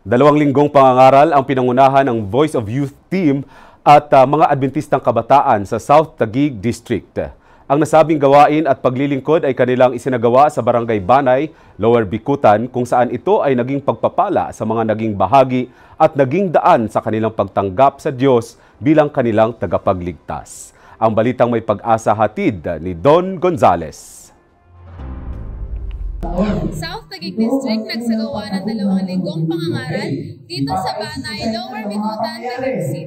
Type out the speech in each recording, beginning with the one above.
2 linggong pangangaral ang pinangunahan ng Voice of Youth Team at mga Adventistang kabataan sa South Taguig District. Ang nasabing gawain at paglilingkod ay kanilang isinagawa sa Barangay Banay, Lower Bicutan, kung saan ito ay naging pagpapala sa mga naging bahagi at naging daan sa kanilang pagtanggap sa Diyos bilang kanilang tagapagligtas. Ang balitang may pag-asa hatid ni Don Gonzales. South Taguig District nagsagawa ng 2 linggong pangangaral dito sa Banay, Lower Bicutan, Taguig City.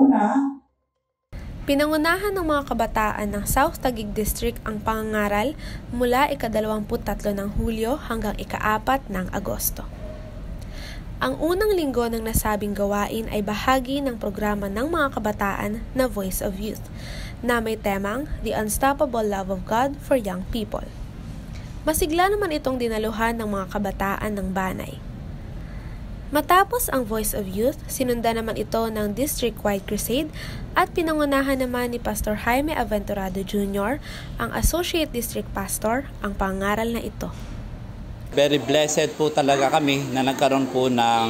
Pinangunahan ng mga kabataan ng South Taguig District ang pangangaral mula ika-23 ng Hulyo hanggang ika-4 ng Agosto. Ang unang linggo ng nasabing gawain ay bahagi ng programa ng mga kabataan na Voice of Youth na may temang The Unstoppable Love of God for Young People. Masigla naman itong dinaluhan ng mga kabataan ng Banay. Matapos ang Voice of Youth, sinundan naman ito ng district-wide crusade at pinangunahan naman ni Pastor Jaime Aventurado Jr., ang Associate District Pastor, ang pangaral na ito. Very blessed po talaga kami na nagkaroon po ng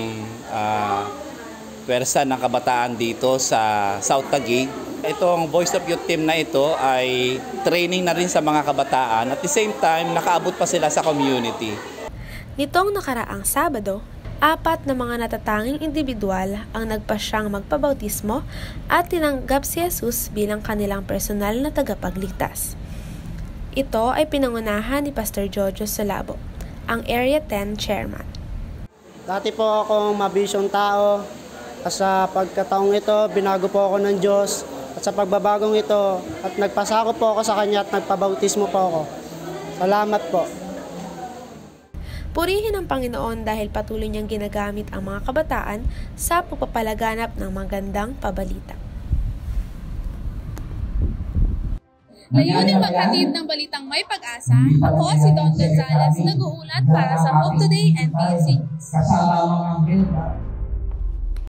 pwersa ng kabataan dito sa South Taguig. Itong Voice of Youth Team na ito ay training na rin sa mga kabataan at the same time nakaabot pa sila sa community. Nitong nakaraang Sabado, 4 na mga natatanging individual ang nagpasyang magpabautismo at tinanggap si Jesus bilang kanilang personal na tagapagligtas. Ito ay pinangunahan ni Pastor Jojo Solabo, ang Area 10 Chairman. Dati po akong mabisyong tao at sa pagkataong ito, binago po ako ng Diyos. At sa pagbabagong ito, at nagpasako po ako sa Kanya at nagpabautismo po ako. Salamat po. Purihin ang Panginoon dahil patuloy niyang ginagamit ang mga kabataan sa pagpapalaganap ng magandang pabalita. Layunin maghatid ng balitang may pag-asa, ako si Don Gonzales, nag-uulat para sa Hope Today and PSC News.